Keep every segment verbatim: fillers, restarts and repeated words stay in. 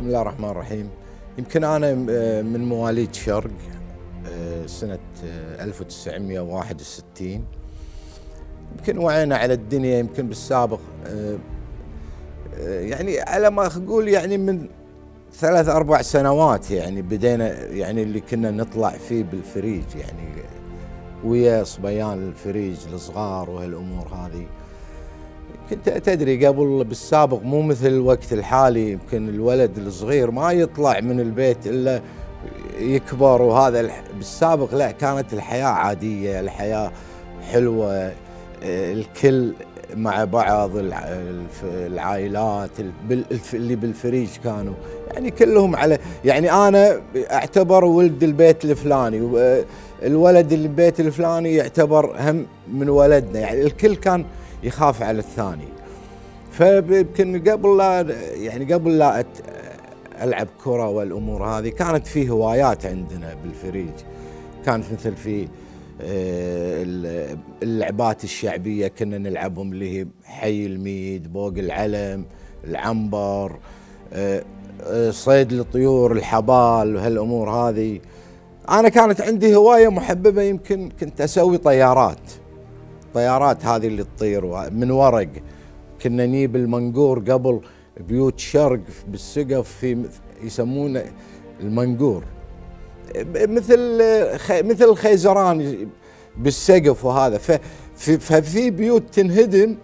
بسم الله الرحمن الرحيم. يمكن أنا من مواليد شرق سنة ألف وتسعمئة وواحد وستين. يمكن وعينا على الدنيا يمكن بالسابق، يعني على ما أقول يعني من ثلاث أربع سنوات يعني بدينا، يعني اللي كنا نطلع فيه بالفريج، يعني ويا صبيان الفريج الصغار وهالأمور هذه. كنت تدري قبل بالسابق مو مثل الوقت الحالي، يمكن الولد الصغير ما يطلع من البيت إلا يكبر، وهذا بالسابق لا، كانت الحياة عادية، الحياة حلوة، الكل مع بعض، العائلات اللي بالفريج كانوا يعني كلهم على، يعني أنا أعتبر ولد البيت الفلاني، والولد اللي البيت الفلاني يعتبر هم من ولدنا، يعني الكل كان يخاف على الثاني. فيمكن قبل لا يعني قبل لا ألعب كرة والأمور هذه كانت في هوايات عندنا بالفريج، كانت مثل في اللعبات الشعبية كنا نلعبهم اللي هي حي الميد، بوق العلم، العنبر، صيد الطيور، الحبال وهالأمور هذه. أنا كانت عندي هواية محببة، يمكن كنت أسوي طيارات، طيارات هذه اللي تطير من ورق. كنا نجيب المنقور قبل بيوت شرق بالسقف، في يسمونه المنقور، مثل مثل الخيزران بالسقف وهذا. ففي بيوت تنهدم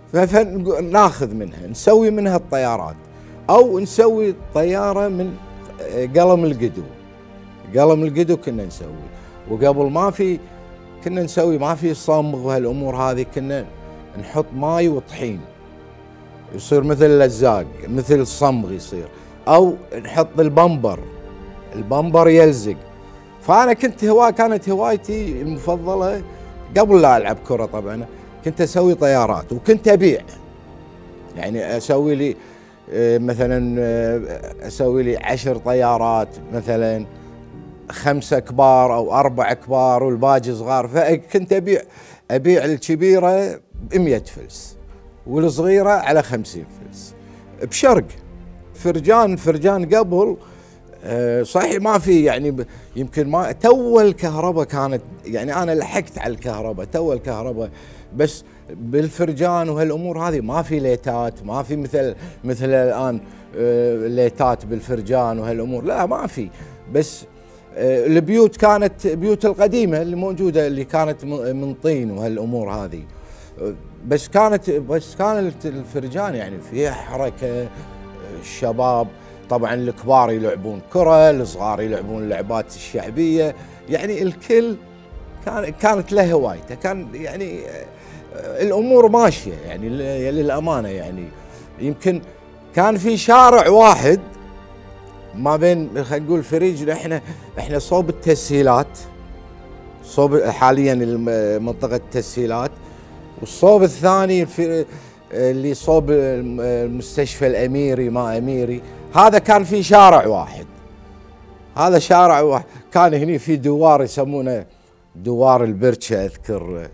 فناخذ منها نسوي منها الطيارات، او نسوي طياره من قلم القدو. قلم القدو كنا نسوي، وقبل ما في كنا نسوي ما في صمغ وهالامور هذه، كنا نحط ماي وطحين يصير مثل اللزاق، مثل الصمغ يصير، او نحط البمبر، البمبر يلزق. فانا كنت هوا كانت هوايتي المفضله قبل لا العب كره طبعا، كنت اسوي طيارات وكنت ابيع، يعني اسوي لي مثلا اسوي لي عشر طيارات، مثلا خمسه كبار او اربع كبار والباقي صغار. فكنت ابيع ابيع الكبيره ب مئة فلس والصغيره على خمسين فلس بشرق. فرجان فرجان قبل صحيح ما في، يعني يمكن ما تو الكهرباء كانت، يعني انا لحقت على الكهرباء، تو الكهرباء، بس بالفرجان وهالامور هذه ما في ليتات، ما في مثل مثل الان ليتات بالفرجان وهالامور، لا ما في. بس البيوت كانت بيوت القديمه اللي موجوده، اللي كانت من طين وهالامور هذه، بس كانت بس كانت الفرجان يعني فيها حركه. الشباب طبعا الكبار يلعبون كره، الصغار يلعبون اللعبات الشعبيه، يعني الكل كان كانت له هوايته، كان يعني الامور ماشيه يعني للامانه. يعني يمكن كان في شارع واحد ما بين خلينا نقول فريج، احنا احنا صوب التسهيلات، صوب حاليا منطقه التسهيلات، والصوب الثاني في اللي صوب المستشفى الاميري ما اميري. هذا كان في شارع واحد، هذا شارع واحد كان هني في دوار يسمونه دوار البرشة اذكر.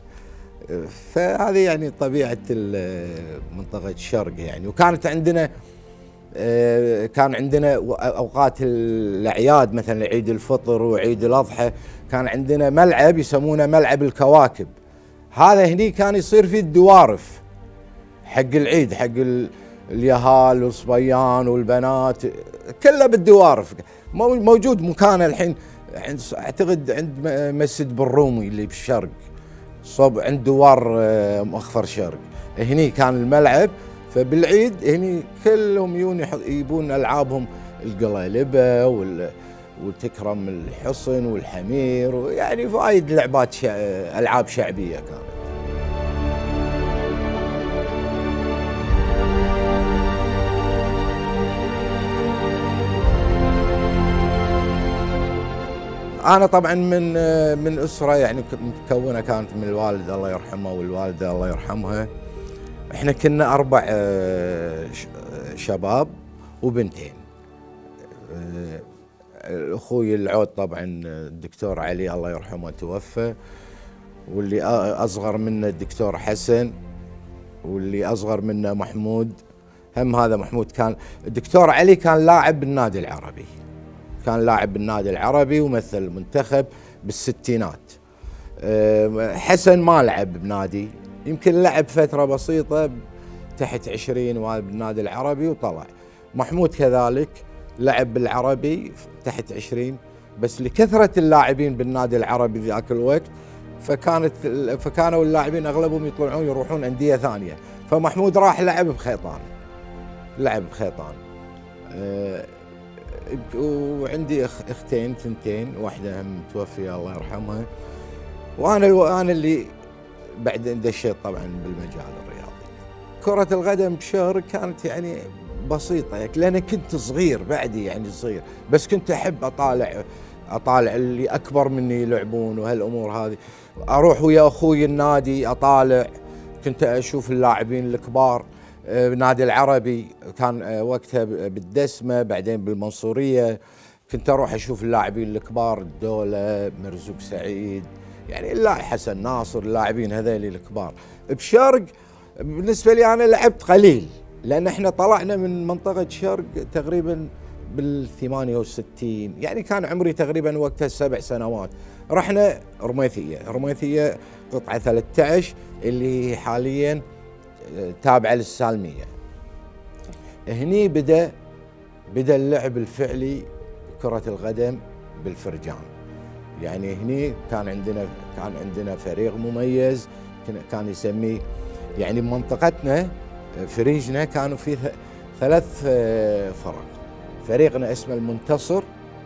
فهذه يعني طبيعه منطقه الشرق يعني. وكانت عندنا كان عندنا اوقات الاعياد، مثلا عيد الفطر وعيد الاضحى، كان عندنا ملعب يسمونه ملعب الكواكب. هذا هني كان يصير فيه الدوارف حق العيد، حق اليهال والصبيان والبنات كله بالدوارف. موجود مكانه الحين عند اعتقد عند مسجد بالرومي اللي بالشرق، صوب عند دوار مؤخر شرق، هني كان الملعب. فبالعيد هني كلهم يجون يجيبون العابهم، القليلبه والتكرم الحصن والحمير، ويعني وايد لعبات شع... العاب شعبيه كانت. أنا طبعًا من من أسرة يعني مكونة، كانت من الوالد الله يرحمه والوالدة الله يرحمها. إحنا كنا أربع شباب وبنتين. أخوي العود طبعًا الدكتور علي الله يرحمه توفى، واللي أصغر منه الدكتور حسن، واللي أصغر منه محمود. هم هذا محمود كان. الدكتور علي كان لاعب بالنادي العربي، كان لاعب بالنادي العربي ومثل المنتخب بالستينات. حسن ما لعب بنادي، يمكن لعب فترة بسيطة تحت عشرين بالنادي العربي وطلع. محمود كذلك لعب بالعربي تحت عشرين، بس لكثرة اللاعبين بالنادي العربي ذاك الوقت فكانت فكانوا اللاعبين اغلبهم يطلعون يروحون اندية ثانية، فمحمود راح لعب بخيطان، لعب بخيطان. أه وعندي اختين ثنتين، واحدة هم متوفية الله يرحمها، وانا انا اللي بعد دشيت طبعا بالمجال الرياضي. كرة القدم بشهر كانت يعني بسيطة، لأن كنت صغير بعدي يعني صغير، بس كنت أحب أطالع أطالع اللي أكبر مني يلعبون وهالأمور هذه. أروح ويا أخوي النادي أطالع، كنت أشوف اللاعبين الكبار. النادي العربي كان وقتها بالدسمة، بعدين بالمنصورية. كنت أروح أشوف اللاعبين الكبار، الدولة، مرزوق سعيد، يعني اللاعب حسن ناصر، اللاعبين هذيل الكبار. بشرق بالنسبة لي أنا لعبت قليل، لأن احنا طلعنا من منطقة شرق تقريبا بالثمانية وستين، يعني كان عمري تقريبا وقتها سبع سنوات. رحنا رميثية، رميثية قطعة ثلاثة عشر اللي هي حاليا تابعة للسالمية. هني بدأ بدأ اللعب الفعلي كرة القدم بالفرجان. يعني هني كان عندنا كان عندنا فريق مميز كان يسميه، يعني منطقتنا فريجنا كانوا فيه ثلاث فرق. فريقنا اسمه المنتصر،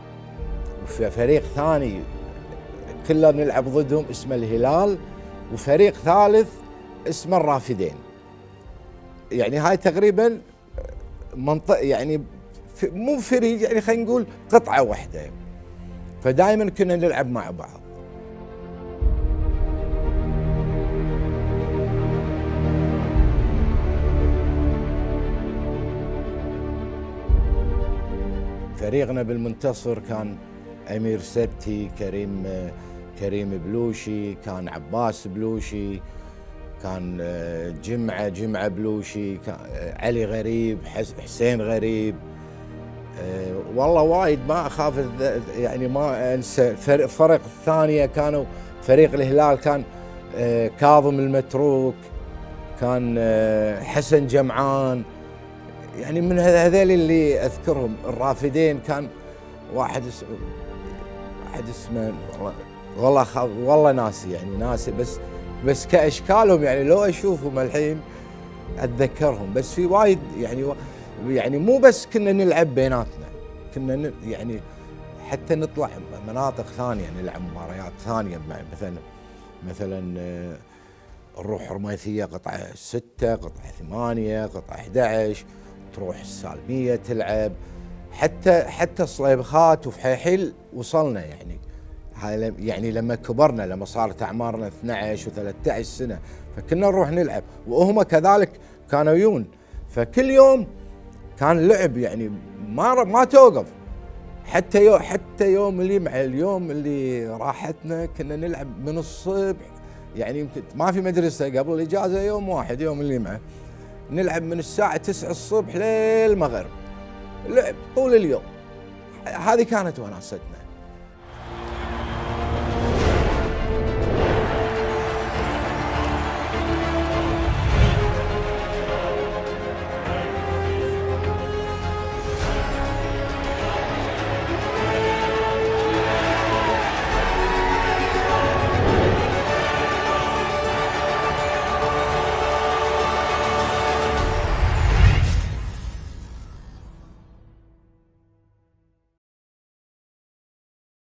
وفريق ثاني كلنا نلعب ضدهم اسمه الهلال، وفريق ثالث اسمه الرافدين. يعني هاي تقريبا منطقة، يعني مو فريق، يعني خلينا نقول قطعة واحدة، فدائما كنا نلعب مع بعض. فريقنا بالمنتصر كان امير سبتي، كريم كريم بلوشي، كان عباس بلوشي، كان جمعه جمعه بلوشي، كان علي غريب، حسين غريب. والله وايد ما اخاف يعني ما انسى. الفرق الثانيه كانوا فريق الهلال كان كاظم المتروك، كان حسن جمعان، يعني من هذول اللي اذكرهم. الرافدين كان واحد اسمه واحد اسمه والله والله خ... والله ناسي، يعني ناسي، بس بس كاشكالهم يعني لو اشوفهم الحين اتذكرهم. بس في وايد يعني و... يعني مو بس كنا نلعب بيناتنا، كنا ن... يعني حتى نطلع مناطق ثانيه نلعب مباريات ثانيه، مثلا مثلا نروح رميثيه قطعه ستة، قطعه ثمانية، قطعه أحد عشر، تروح السالميه تلعب، حتى حتى صليبخات وفحيحيل وصلنا. يعني هاي يعني لما كبرنا، لما صارت اعمارنا اثني عشر وثلاثة عشر سنه، فكنا نروح نلعب، وهم كذلك كانوا يجون، فكل يوم كان لعب، يعني ما ما توقف. حتى يوم حتى يوم اللي مع اليوم اللي راحتنا كنا نلعب من الصبح، يعني يمكن ما في مدرسه قبل الاجازه يوم واحد، يوم اللي معه نلعب من الساعه تسعة الصبح للمغرب، لعب طول اليوم. هذه كانت وناستنا.